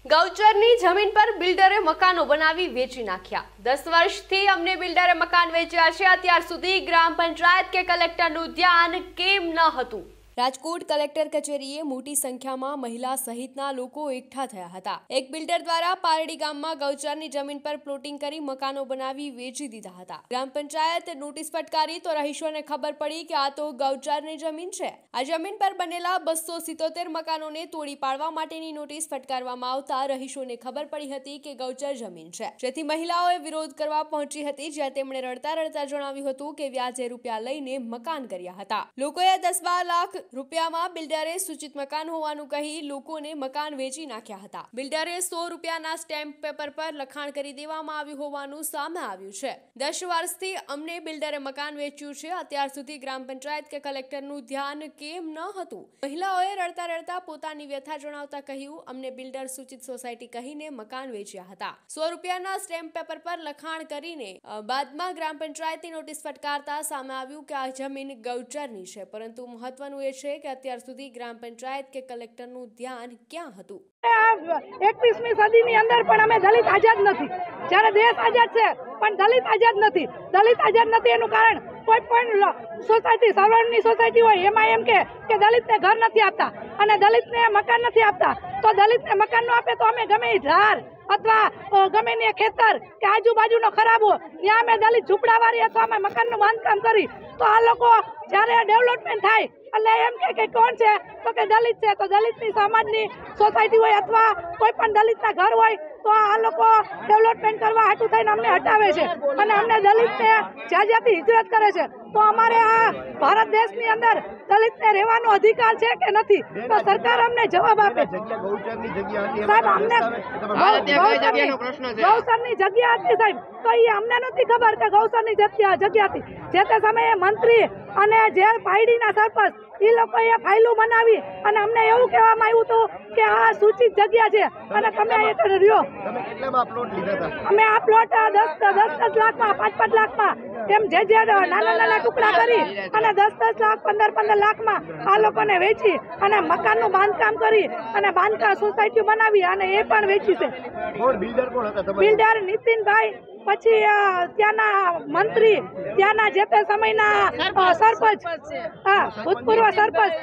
ગૌચરની જમીન પર બિલ્ડરે મકાનો બનાવી વેચી નાખ્યા। 10 વર્ષથી અમને બિલ્ડરે મકાન વેચ્યા છે। અત્યાર સુધી ગ્રામ પંચાયત કે કલેક્ટરનું ધ્યાન કેમ ન હતું? રાજકોટ કલેક્ટર કચેરીએ મોટી સંખ્યામાં મહિલા સહિતના લોકો એકઠા થયા હતા। એક બિલ્ડર દ્વારા પારડી ગામમાં ગૌચરની જમીન પર પ્લોટિંગ કરી મકાનો બનાવી વેચી દીધા હતા। ગ્રામ પંચાયત નોટિસ ફટકારી તો રહીશોને ખબર પડી કે આ તો ગૌચરની જમીન છે। આ જમીન પર બનેલા 277 મકાનોને તોડી પાડવા માટેની નોટિસ ફટકારવામાં આવતા રહીશોને ખબર પડી હતી કે ગૌચર જમીન છે, જેથી મહિલાઓએ વિરોધ કરવા પહોંચી હતી, જ્યાં તેમણે રડતા રડતા જણાવ્યું હતું કે વ્યાજે રૂપિયા લઈને મકાન કર્યા હતા। લોકોએ 10-12 લાખ રૂપિયામાં બિલ્ડરે સૂચિત મકાન હોવાનું કહી લોકોને મકાન વેચી નાખ્યા હતા। બિલ્ડરે 100 રૂપિયાના સ્ટેમ્પ પેપર પર લખાણ કરી દેવામાં આવ્યું હોવાનું સામે આવ્યું છે। 10 વર્ષથી અમને બિલ્ડરે મકાન વેચ્યું છે। અત્યાર સુધી ગ્રામ પંચાયત કે કલેક્ટરનું ધ્યાન કેમ ન હતું? મહિલાઓએ રડતા રડતા પોતાની વ્યથા જણાવતા કહ્યું, અમને બિલ્ડર સૂચિત સોસાયટી કહીને મકાન વેચ્યા હતા। 100 રૂપિયાના સ્ટેમ્પ પેપર પર લખાણ કરીને બાદમાં ગ્રામ પંચાયતની નોટિસ ફટકારતા સામે આવ્યું કે આ જમીન ગૌચરની છે, પરંતુ મહત્વનું એ છે કે અત્યાર સુધી ગ્રામ પંચાયત કે કલેક્ટરનું ધ્યાન ક્યાં હતું? 21મી સદીની અંદર પણ અમે દલિત આઝાદ નથી, જ્યારે દેશ આઝાદ છે પણ દલિત આઝાદ નથી। દલિત આઝાદ નથી એનું કારણ કોઈ પણ સોસાયટી, સવર્ણની સોસાયટી હોય એમાં એમ કે દલિતને ઘર નથી આપતા અને દલિતને મકાન નથી આપતા, તો દલિતને મકાન ન આપે તો અમે ગમે ધાર અથવા ગમે ને ખેતર કે આજુબાજુનો ખરાબ હોય ત્યાં અમે દલિત ઝૂંપડાવાળી અથવા અમે મકાનનું બાંધકામ કરી, તો આ લોકો જ્યારે ડેવલપમેન્ટ થાય એટલે એમ કે કોણ છે તો કે દલિત છે, તો દલિતની સમાજની સોસાયટી હોય અથવા કોઈ પણ દલિતના ઘર હોય તો આ લોકો ડેવલપમેન્ટ કરવા હાટું થઈને અમને હટાવે છે અને અમને દલિતને જ્યાંથી હિજરત કરે છે। તો અમારે આ ભારત દેશની અંદર દલિતને રહેવાનો અધિકાર છે કે નથી, તો સરકાર અમને જવાબ આપે। સાહેબ અમને ગૌચરની જગ્યા હતી સાહેબ, તો એ અમને નથી ખબર કે ગૌચરની જગ્યા હતી। જે તે સમયે મંત્રી અને જે પાયડીના સરપંચ એ લોકોએ ફાઇલો બનાવી અને અમને એવું કહેવામાં આવ્યું હતું કે આ સૂચિત જગ્યા છે અને તમે અહીંયા રહ્યો। અમે આ પ્લોટ 10 લાખમાં, 5-5 લાખમાં એમ જે નાના ટુકડા કરી અને 10 લાખ, 15 લાખમાં આ લોકોને વેચી અને મકાનનું બાંધકામ કરી અને બાંધકામ સોસાયટી બનાવી અને એ પણ વેચી છે। બિલ્ડર નીતિનભાઈ, પછી ત્યાંના મંત્રી, ત્યાંના જે તે સમયના સરપંચ, ભૂતપૂર્વ સરપંચ,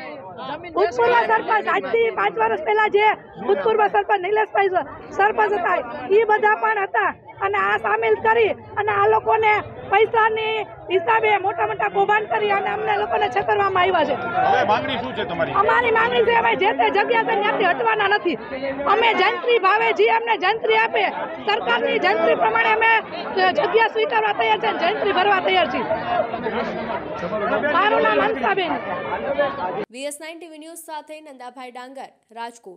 આજથી 5 વર્ષ પહેલા જે ભૂતપૂર્વ સરપંચ નિલેશભાઈ સરપંચ હતા એ બધા પણ હતા અને આ સામેલ કરી અને આ લોકોને પૈસાની હિસાબે મોટા કૌભાંડ કરી અને અમને લોકોને છેતરવામાં આવ્યા છે। અમારી માંગણી છે હવે જે તે જગ્યા છે ત્યાંથી હટવાના નથી। અમે જંત્રી ભાવે જે અમને જંત્રી આપે, સરકારની જંત્રી પ્રમાણે અમે જગ્યા સ્વીકારવા તૈયાર છે, જંત્રી ભરવા તૈયાર છીએ। મારું નામ હંસાબેન। VS9 TV ન્યૂઝ સાથે નંદાભાઈ ડાંગર, રાજકોટ।